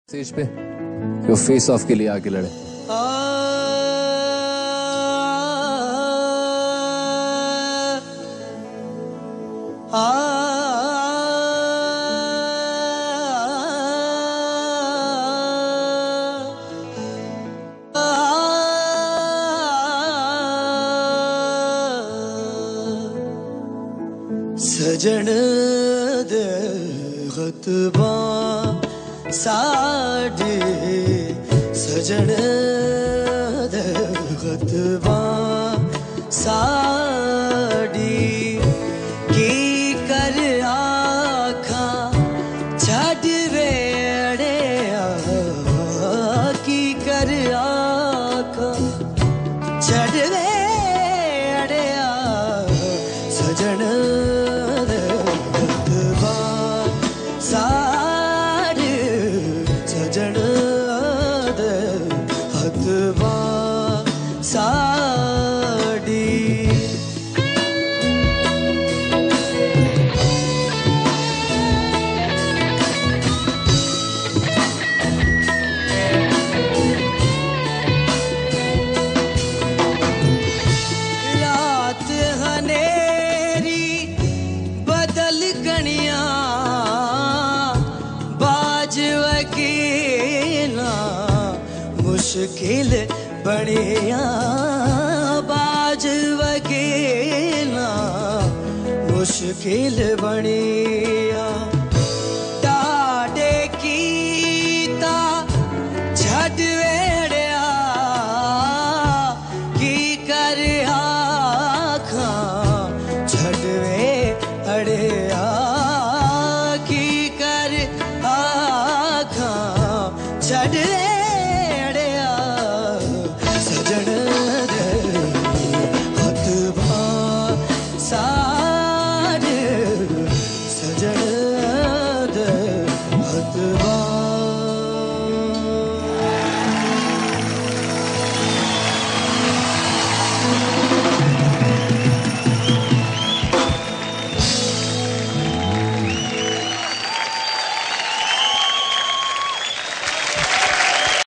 Stage पे वो face of के लिए आके लड़े। सजन दे गतबा साडे सजन दे गतबा साडी की कर आखा छड़ वेड़े की कर आखा छड़ वेड़े सजन मुश्किल बनिया बाज वकीला मुश्किल बनिया टाडे कीता छड़ वेड़िया की कर आखा छड़ वेड़िया की कर आखा छड़